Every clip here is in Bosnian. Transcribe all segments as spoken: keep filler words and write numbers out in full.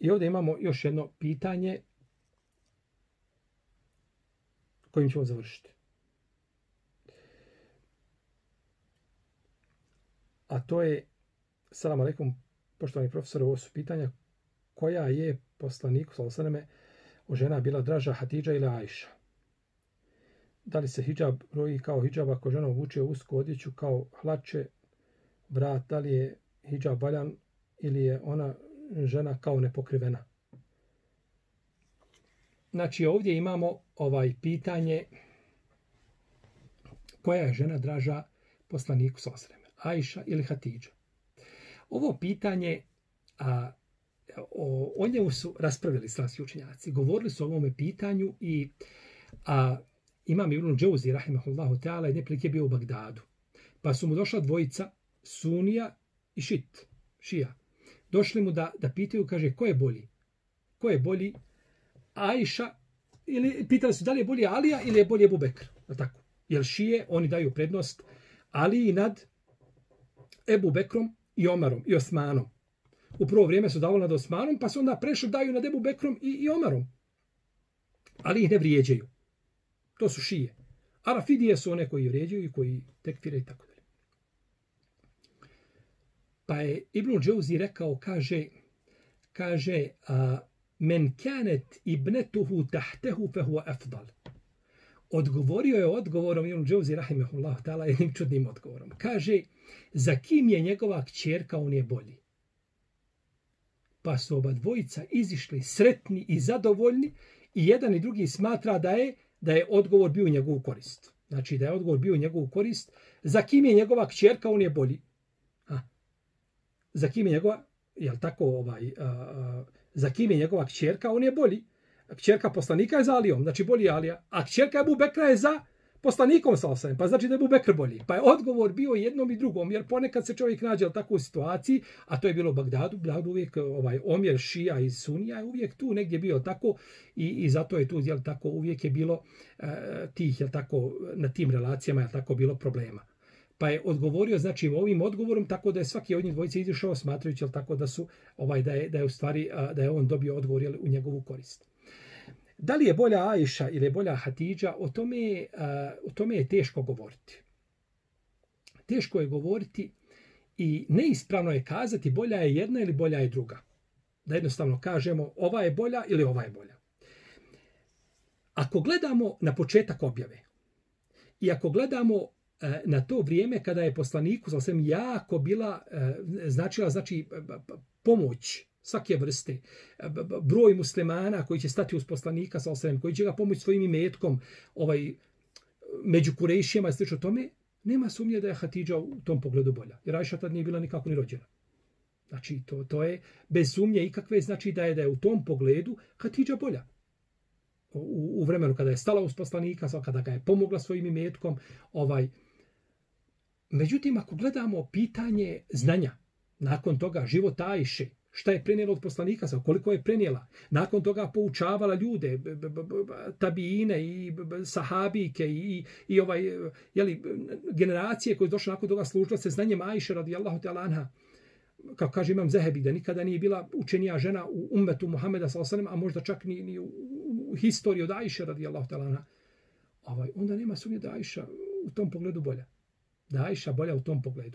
I ovdje imamo još jedno pitanje kojim ćemo završiti. A to je, salam alaikum, poštovani profesor, ovo su pitanja koja je poslaniku sallallahu alejhi ve selleme o žena bila draža, Hatidža ili Ajša? Da li se hidžab broji kao hidžab ako žena obuče usku odjeću kao hlače, vrat, da li je hidžab valjan ili je ona žena kao nepokrivena? Znači ovdje imamo ovaj pitanje koja je žena draža poslaniku sallallahu alejhi ve selleme, Ajša ili Hatidža. Ovo pitanje, a, o, o njemu su raspravili islamski učenjaci, govorili su o ovome pitanju i a, Imam Ibn Džauzi, rahimahullahu ta'ala, jedne prilike bio u Bagdadu. Pa su mu došla dvojica, Sunija i Šit, Šija. Došli mu da, da pitaju, kaže, ko je bolji? Ko je bolji? Ajša, ili pitali su da li je bolji Alija ili je bolji Ebu Bekr. Tako. Jer Šije, oni daju prednost Aliji nad Ebu Bekrom i Omarom i Osmanom. U prvo vrijeme su davali nad Osmanom, pa su onda prešli daju nad Ebu Bekrom i, i Omarom. Ali ih ne vrijeđaju. To su Šije. A Rafidije su one koji vrijeđaju i koji tekfire i tako dalje. Pa je Ibn Džauzi rekao, kaže, kaže, a, men kanet ibnetuhu tahtehu fehuwa afdal. Odgovorio je odgovorom Ibn Džauzi, rahimehullah ta'ala, jednim čudnim odgovorom. Kaže, za kim je njegova kćerka, on je bolji. Pa su oba dvojica izišli sretni i zadovoljni i jedan i drugi smatra da je da je odgovor bio u njegovu korist. Znači da je odgovor bio u njegovu korist. Za kim je njegova kćerka, on je bolji. A, za kim je njegova, jel tako, ovaj, a, a, za kim je njegova kćerka, on je bolji. Kćerka poslanika je za Alijom, znači bolji Alija. A kćerka Ebu Bekra je za poslanikom sallallahu alejhi ve sellem, pa znači da je Ebu Bekr bolji. Pa je odgovor bio jednom i drugom, jer ponekad se čovjek nađe u takvoj situaciji, a to je bilo u Bagdadu, Bagdadu uvijek ovaj omjer Šija i Sunija je uvijek tu negdje bio tako i, i zato je tu, jel tako, uvijek je bilo uh, tih, jel tako, na tim relacijama je tako bilo problema. Pa je odgovorio, znači, ovim odgovorom, tako da je svaki od njih dvojice izišao smatrajući, jel tako, da su, ovaj, da je, da je u stvari, uh, da je on dobio odgovor, jel, u njegovu korist. Da li je bolja Ajša ili je bolja Hatidža, o tome, uh, o tome je teško govoriti. Teško je govoriti i neispravno je kazati bolja je jedna ili bolja je druga. Da jednostavno kažemo ova je bolja ili ova je bolja. Ako gledamo na početak objave i ako gledamo uh, na to vrijeme kada je poslaniku sallallahu alejhi ve sellem jako bila uh, značila znači pomoć svake vrste, broj muslimana koji će stati uz poslanika sallallahu alejhi ve sellem, koji će ga pomoći svojim imetkom, ovaj među Kurejšijama i slično tome, nema sumnje da je Hatidža u tom pogledu bolja. Jer Ajša tad nije bila nikako ni rođena. Znači to to je bez sumnje ikakve, znači da je da je u tom pogledu Hatidža bolja. U, u vremenu kada je stala uz poslanika, kada ga je pomogla svojim imetkom, ovaj međutim ako gledamo pitanje znanja, nakon toga života Ajše, šta je prenijela od poslanika, koliko je prenijela. Nakon toga poučavala ljude, tabijine i sahabike i, i ovaj, jeli, generacije koje su došle nakon toga služila se znanjem Ajše radijallahu ta'ala anha. Kao kaže Imam Zehebi, da nikada nije bila učenija žena u ummetu Muhameda sallallahu alejhi ve sellem, a možda čak ni, ni u, u historiji od Ajše radijallahu ta'ala anha. Ovaj, onda nema sumnje da Ajša u tom pogledu bolja. Da Ajša bolja u tom pogledu.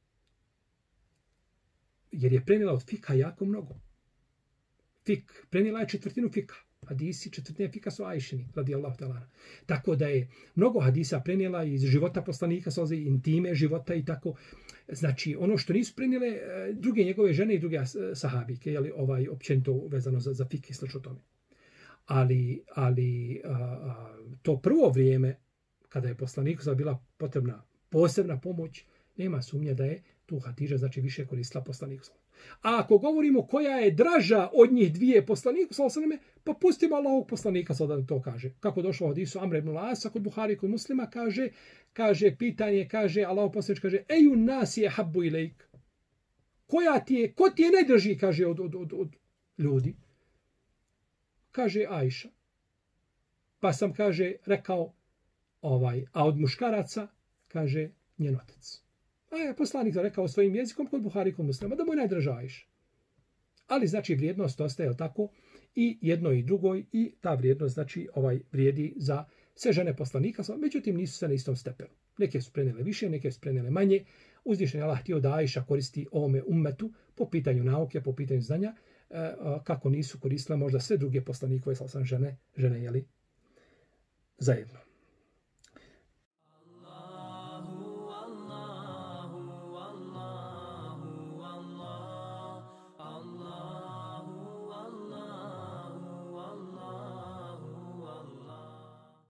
Jer je prenijela od fika jako mnogo. Fik, prenijela je četvrtinu fika. Hadisi četvrtine fika su Ajšini, radijallahu ta'ala. Tako da je mnogo hadisa prenijela iz života poslanika, sozi intime života i tako. Znači, ono što nisu prenijele druge njegove žene i druge sahabike, jeli, ovaj, općenito vezano za, za fik i slično tome. Ali, ali a, a, to prvo vrijeme, kada je poslaniku bila potrebna posebna pomoć, nema sumnje da je tu Hatidža znači više koristila poslaniku. A ako govorimo koja je draža od njih dvije poslaniku, pa pustimo Allahovog poslanika sada da to kaže. Kako došlo od hadisu Amra ibn Asa kod Buhari kod Muslima, kaže, kaže pitanje, kaže Allahov poslanik kaže eju nas je habbu ilejk. Koja ti je, ko ti je najdraži, kaže od, od, od, od ljudi? Kaže Ajša. Pa sam, kaže, rekao ovaj, a od muškaraca, kaže njen otac. A je poslanik rekao svojim jezikom kod Buhari kod Muslima da mu je najdraža Ajša. Ali znači vrijednost ostaje tako i jednoj i drugoj i ta vrijednost znači ovaj vrijedi za sve žene poslanika, međutim nisu se na istom stepenu. Neke su prenijele više, neke su prenijele manje. Uzvišen je Allah htio da Ajša koristi ovome ummetu po pitanju nauke, po pitanju znanja, kako nisu koristile možda sve druge poslanikove, sam žene, žene jeli, zajedno.